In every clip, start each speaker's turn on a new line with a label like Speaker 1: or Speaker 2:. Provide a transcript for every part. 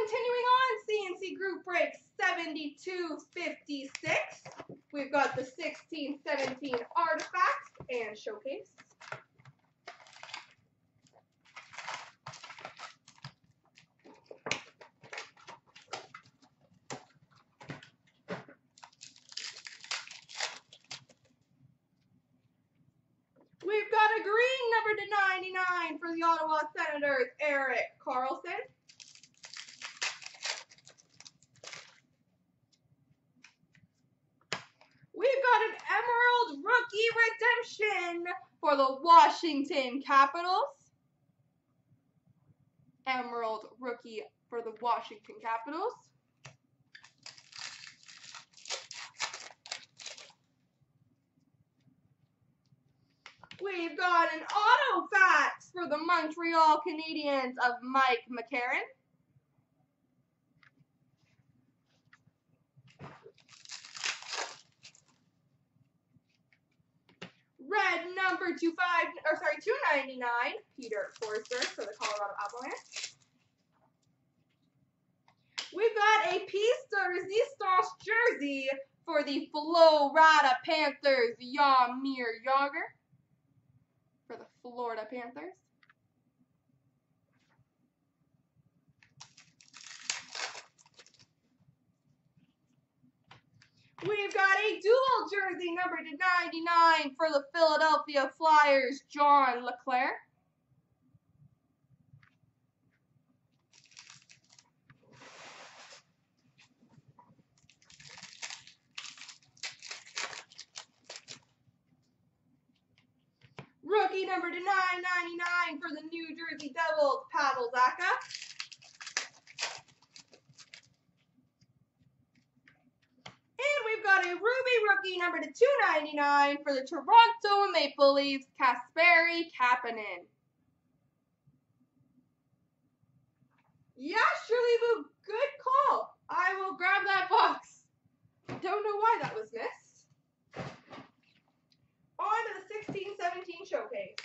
Speaker 1: Continuing on, CNC Group Break 7256. We've got the 1617 Artifacts and Showcase. We've got a green number /99 for the Ottawa Senators, Erik Karlsson. We've got an Emerald Rookie Redemption for the Washington Capitals. Emerald Rookie for the Washington Capitals. We've got an Auto Facts for the Montreal Canadiens of Mike McCarron. Red number 299, Peter Forsberg for the Colorado Avalanche. We've got a Piece de Resistance jersey for the Florida Panthers, Jaromir Jagr for the Florida Panthers. We've got a dual jersey number /99 for the Philadelphia Flyers, John LeClair. Rookie number /999 for the New Jersey Devils, Pavel Zacha. And we've got a Ruby Rookie number /299 for the Toronto Maple Leafs, Kasperi Kapanen. Yeah, Shirley Boo, good call. I will grab that box. Don't know why that was missed. On to the 1617 Showcase.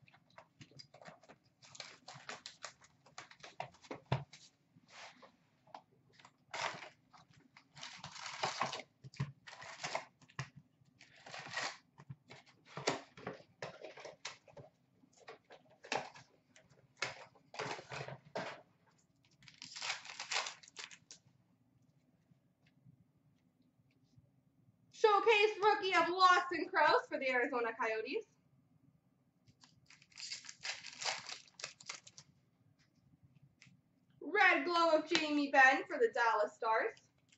Speaker 1: Showcase Rookie of Lawson Crouse for the Arizona Coyotes. Red Glow of Jamie Benn for the Dallas Stars.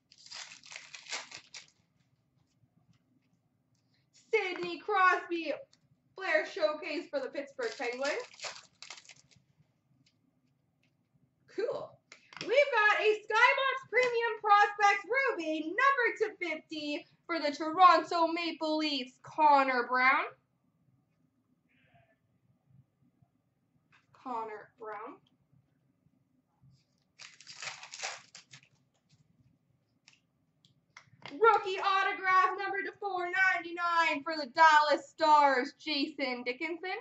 Speaker 1: Sidney Crosby Flair Showcase for the Pittsburgh Penguins. Cool. We've got a Skybox Premium Prospects Ruby number /50 for the Toronto Maple Leafs, Connor Brown. Rookie autograph number /499 for the Dallas Stars, Jason Dickinson.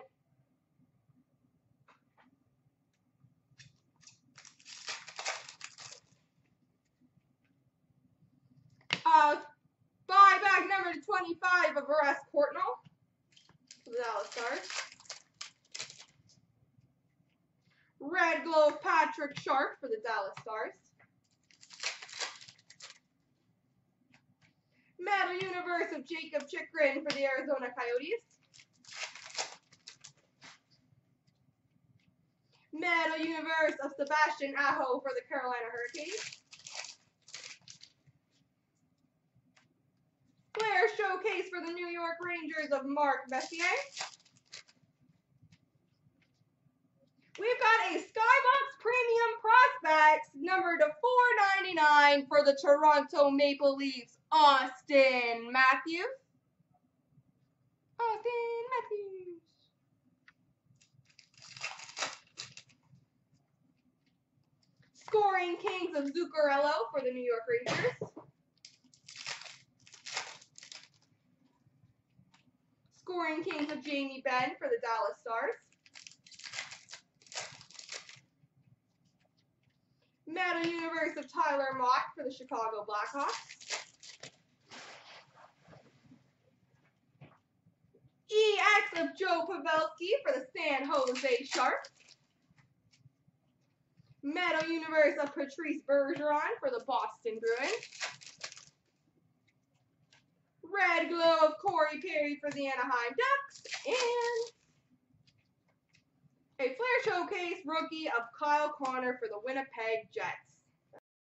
Speaker 1: Buyback number /25 of Russ Courtnall for the Dallas Stars. Red Glow of Patrick Sharp for the Dallas Stars. Metal Universe of Jacob Chychrun for the Arizona Coyotes. Metal Universe of Sebastian Aho for the Carolina Hurricanes. Flair Showcase for the New York Rangers of Mark Messier. We've got a Skybox Premium Prospects number /499 for the Toronto Maple Leafs, Auston Matthews. Scoring Kings of Zuccarello for the New York Rangers. Scoring Kings of Jamie Benn for the Dallas Stars. Metal Universe of Tyler Mock for the Chicago Blackhawks. EX of Joe Pavelski for the San Jose Sharks. Metal Universe of Patrice Bergeron for the Boston Bruins. Red Glow of Corey Perry for the Anaheim Ducks. And a Flair Showcase rookie of Kyle Connor for the Winnipeg Jets.